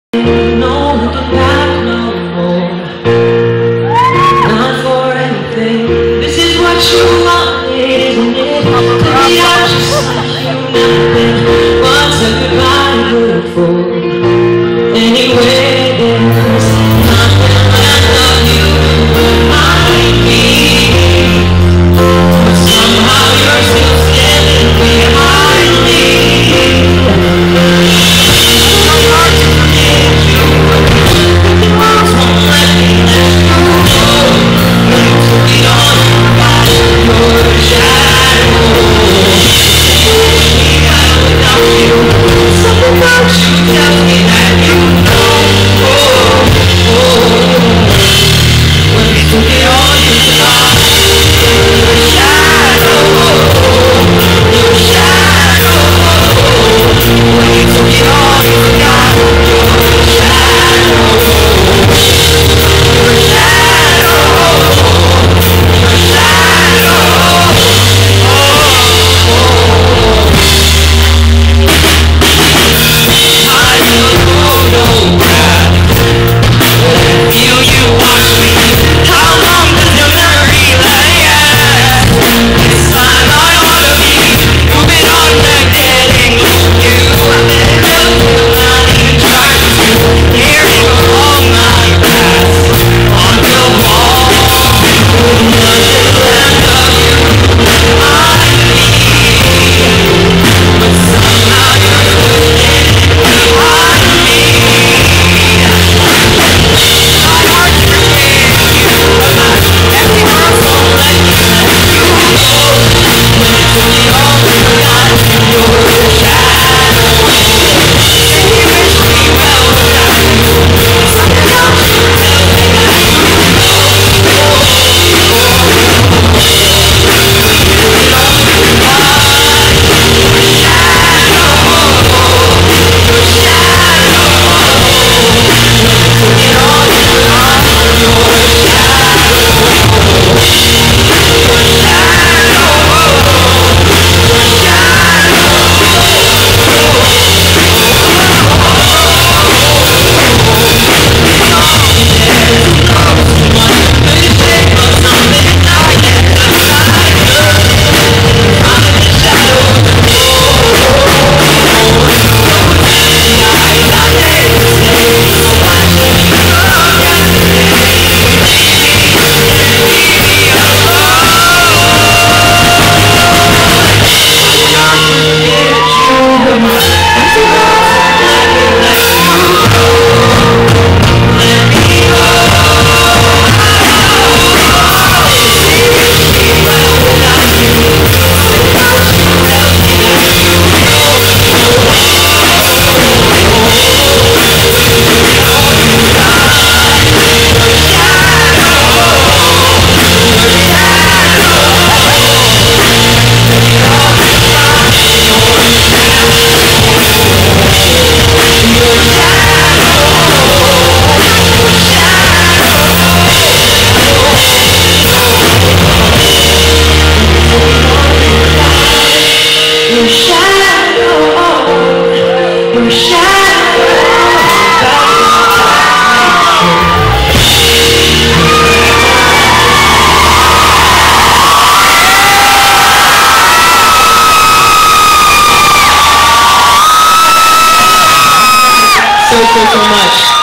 No looking back no more. Not for anything. This is what you wanted, isn't it? To be out just like you nothing. What's everybody good for? Anyway, there's nothing left of you to remind me. But somehow you're still standing behind me. So much.